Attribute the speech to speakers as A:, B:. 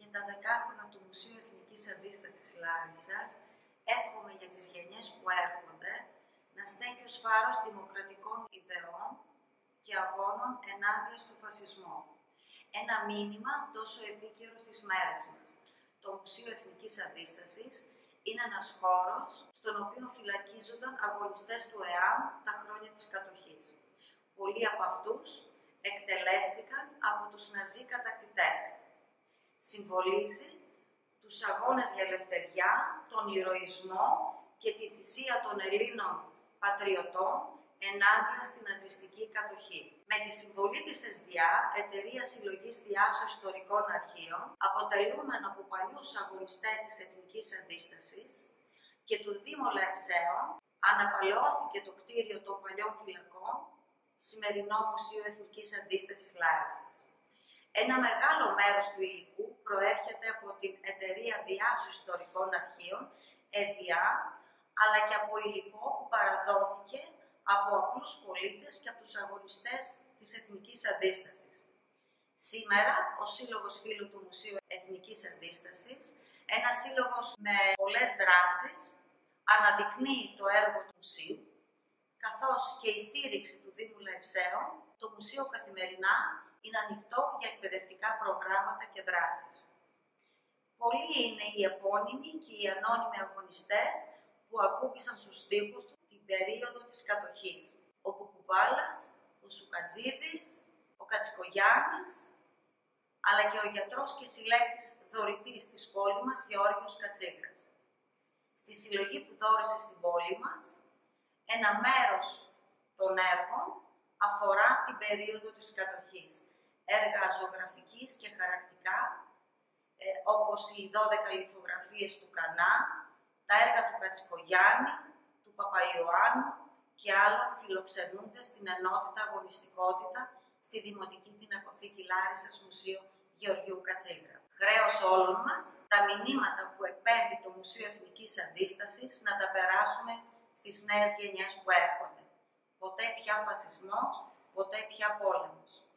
A: Για τα 10 του Μουσείου Εθνικής Αντίστασης Λάρισσας, εύχομαι για τις γενιές που έρχονται να στέκει ως φάρος δημοκρατικών ιδεών και αγώνων ενάντια στο φασισμό. Ένα μήνυμα τόσο επίκαιρο στις μέρες μας. Το Μουσείο Εθνικής Αντίστασης είναι ένας χώρος στον οποίο φυλακίζονταν αγωνιστές του ΕΑΜ τα χρόνια της κατοχής. Πολλοί από αυτούς εκτελέστηκαν από τους Ναζί κατακτητές. Συμβολίζει τους αγώνες για ελευθεριά, τον ηρωισμό και τη θυσία των Ελλήνων πατριωτών ενάντια στην ναζιστική κατοχή. Με τη συμβολή της ΕΣΔΙΑ, Εταιρεία Συλλογής Διάσωσης Ιστορικών Αρχείων, αποτελούμενο από παλιούς αγωνιστές της Εθνικής Αντίστασης και του Δήμου Λαρισαίων, αναπαλαιώθηκε το κτίριο των παλιών φυλακών, σημερινό Μουσείο Εθνικής Αντίστασης Λάρισσας. Ένα μεγάλο μέρος του υλικού προέρχεται από την Εταιρεία Διάσωσης Ιστορικών Αρχείων, ΕΔΙΑ, αλλά και από υλικό που παραδόθηκε από απλούς πολίτες και από τους αγωνιστές της Εθνικής Αντίστασης. Σήμερα, ο Σύλλογος Φίλου του Μουσείου Εθνικής Αντίστασης, ένας σύλλογος με πολλές δράσεις, αναδεικνύει το έργο του Μουσείου, καθώς και η στήριξη του Δήμου Λαρισαίων, το Μουσείο καθημερινά είναι ανοιχτό για εκπαιδευτικά προγράμματα και δράσεις. Πολλοί είναι οι επώνυμοι και οι ανώνυμοι αγωνιστές που ακούμπησαν στους τοίχους του την περίοδο της κατοχής. Ο Κουκουβάλας, ο Σουκατζίδης, ο Κατσικογιάννης, αλλά και ο γιατρός και συλλέκτης δωρητής της πόλης μας, Γεώργιος Κατσίγκρας. Στη συλλογή που δώρισε στην πόλη μας, ένα μέρος των έργων αφορά την περίοδο της κατοχής. Έργα ζωγραφικής και χαρακτικά, όπως οι 12 λιθογραφίες του Κανά, τα έργα του Κατσικογιάννη, του Παπαϊωάννου και άλλων φιλοξενούνται στην ενότητα αγωνιστικότητα στη Δημοτική Πινακοθήκη Λάρισσας Μουσείο Γεωργίου Κατσίγκρα. Χρέος όλων μας, τα μηνύματα που εκπέμπει το Μουσείο Εθνικής Αντίστασης να τα περάσουμε στις νέες γενιές που έρχονται. Ποτέ πια φασισμός, ποτέ πια πόλεμος.